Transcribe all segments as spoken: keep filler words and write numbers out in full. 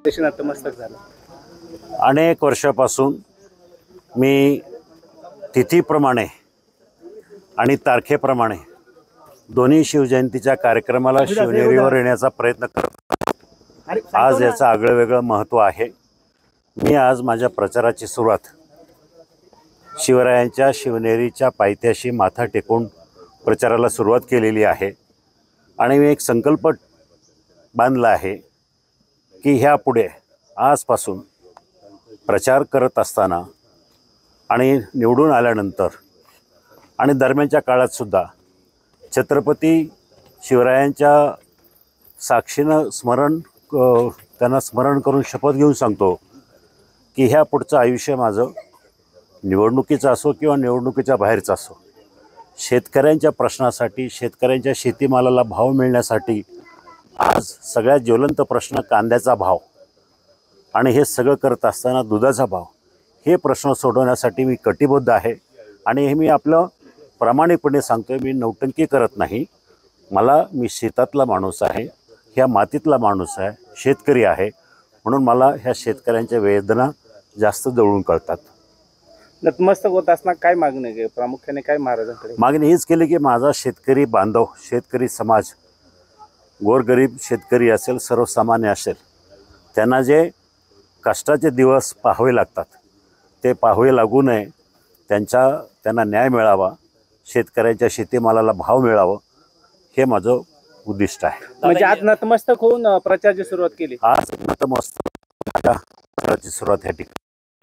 नतमस्तक झालं. अनेक वर्षापासून मी तिथीप्रमाणे आणि तारखेप्रमाणे दोन्ही शिवजयंतीच्या कार्यक्रमाला शिवनेरीवर येण्याचा प्रयत्न करतो. आज याचं आगळं वेगळं महत्त्व आहे. मी आज माझ्या प्रचाराची सुरुवात शिवरायांच्या शिवनेरीच्या पायथ्याशी माथा टेकून प्रचाराला सुरुवात केलेली आहे आणि मी एक संकल्प बांधला आहे की ह्यापुढे आजपासून प्रचार करत असताना आणि निवडून आल्यानंतर आणि दरम्यानच्या काळातसुद्धा छत्रपती शिवरायांच्या साक्षीनं स्मरण त्यांना स्मरण करून शपथ घेऊन सांगतो की ह्या पुढचं आयुष्य माझं निवडणुकीचं असो किंवा निवडणुकीच्या बाहेरचं असो, शेतकऱ्यांच्या प्रश्नासाठी, शेतकऱ्यांच्या शेतीमालाला भाव मिळण्यासाठी आज सगळ्यात ज्वलंत प्रश्न कांद्याचा भाव आणि हे सगळं करत असताना दुधाचा भाव, हे प्रश्न सोडवण्यासाठी मी कटिबद्ध आहे. आणि हे मी आपलं प्रामाणिकपणे सांगतो आहे, मी नौटंकी करत नाही. मला मी शेतातला माणूस आहे, ह्या मातीतला माणूस आहे, शेतकरी आहे, म्हणून मला ह्या शेतकऱ्यांच्या वेदना जास्त जवळून कळतात. नतमस्तक होत असताना काय मागणी आहे, प्रामुख्याने काय महाराजांकडे मागणी हीच केली की माझा शेतकरी बांधव, शेतकरी समाज, गोरगरीब शेतकरी असेल, सर्वसामान्य असेल, त्यांना जे कष्टाचे दिवस पाहावे लागतात ते पाहावे लागू नये, त्यांच्या त्यांना न्याय मिळावा, शेतकऱ्यांच्या शेतीमालाला भाव मिळावं, हे माझं उद्दिष्ट आहे. म्हणजे आज नतमस्तक होऊन प्रचाराची सुरुवात केली. आज नतमस्तक प्रचाराची सुरुवात ह्या ठिकाणी.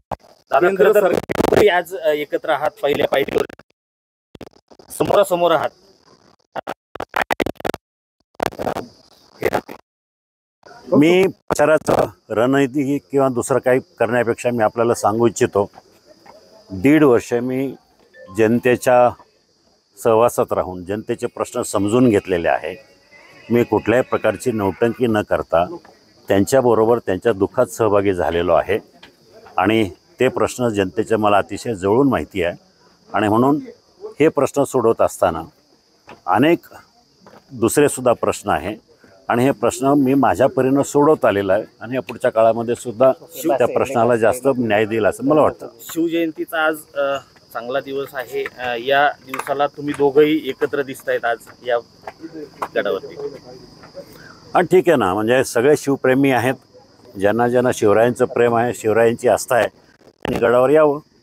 आज एकत्र आहात, पहिल्या पायरीवर समोरासमोर आहात. मी प्रचाराचं रणनीती किंवा दुसरं काही करण्यापेक्षा मी आपल्याला सांगू इच्छितो, दीड वर्ष मी जनतेच्या सहवासात राहून जनतेचे प्रश्न समजून घेतलेले आहे. मी कुठल्याही प्रकारची नौटंकी न करता त्यांच्याबरोबर त्यांच्या दुःखात सहभागी झालेलो आहे आणि ते प्रश्न जनतेचे मला अतिशय जवळून माहिती आहे. आणि म्हणून हे प्रश्न सोडवत असताना अनेक दुसरेसुद्धा प्रश्न आहे आणि हे प्रश्न मी माझ्या परीनं सोडवत आलेला आहे आणि या पुढच्या काळामध्ये सुद्धा त्या प्रश्नाला जास्त न्याय देईल असं मला वाटतं. शिवजयंतीचा आज चांगला दिवस आहे. या दिवसाला तुम्ही दोघंही एकत्र दिसतायत आज या गडावरती. हां, ठीक आहे ना. म्हणजे सगळे शिवप्रेमी आहेत, ज्यांना ज्यांना शिवरायांचं प्रेम आहे, शिवरायांची आस्था आहे, त्यांनी गडावर यावं.